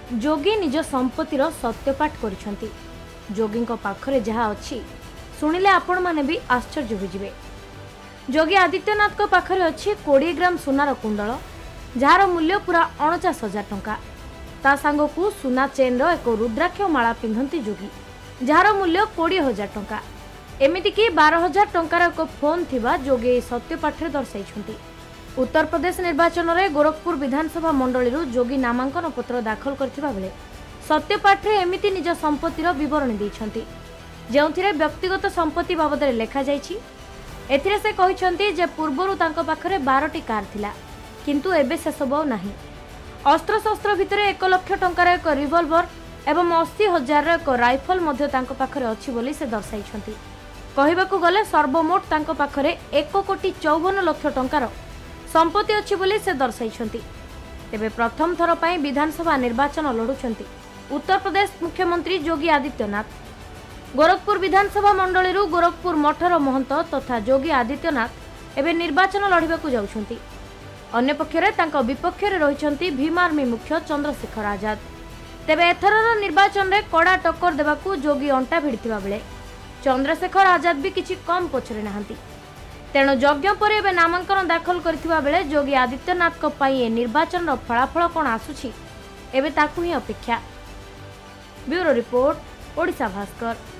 जोगी निज संपत्तिर सत्यपाठ करिसेंती। जोगी पाखरे जहा अछि सुनिले आपण माने भी आश्चर्य होजिबे। जोगी आदित्यनाथ पाखरे अछि 20 ग्राम सुनार कुंडल जार मूल्य पूरा 49,000 टंका। ता सांगकू सुना चेन रो एक रुद्राक्ष माला पिंधंती जोगी जार मूल्य 20,000 टंका। एमितिकी 12,000 टंकार एक फोन थिबा जोगी सत्यपाठरे दर्शाइछंती। उत्तर प्रदेश निर्वाचन में गोरखपुर विधानसभा मंडली जोगी नामांकन पत्र दाखल करथिबा बेले सत्यपाठरे एमिति निज संपत्तिर विवरणी दैछंती जेउथिरे व्यक्तिगत संपत्ति बाबद लेखा जाइछि। एथिरे से कहिछंती जे पूर्वरु तांको पाखरे 12टी कार थिला किंतु एबे से सब नाही। अस्त्र शस्त्र भितरे 1 लाख टंकार एक रिवॉल्वर एवं 80,000 एक राइफल मध्य तांको पाखरे अछि बोली से दर्शाइछंती। कहिबाकू गले सर्वमोट तांको पाखरे 1,54,00,000 टंकार संपत्ति अच्छी बोली से दर्शाइछंती। तेबे प्रथम थर पई विधानसभा निर्वाचन लड़ुछंती उत्तर प्रदेश मुख्यमंत्री योगी आदित्यनाथ। गोरखपुर विधानसभा मंडली गोरखपुर मठर महंत तथा योगी आदित्यनाथ एबे निर्वाचन लड़िबाकू जाउछंती। अन्य पक्षरे तांको विपक्षरे रहिछंती भीम आर्मी मुख्य चंद्रशेखर आजाद। तेबे एथरर निर्वाचन रे कड़ा टक्कर देबाकू योगी अंटा भिड़िथिबा बेले चंद्रशेखर आजाद भी किछि कम पछरे नाहंती। तेणु यज्ञ पर एबे नामांकन दाखल करथिबा बेले योगी आदित्यनाथ को पाई निर्वाचन फलाफल कौन आसुछि एबे ताकू ही अपेक्षा। Bureau report, Odisha Bhaskar.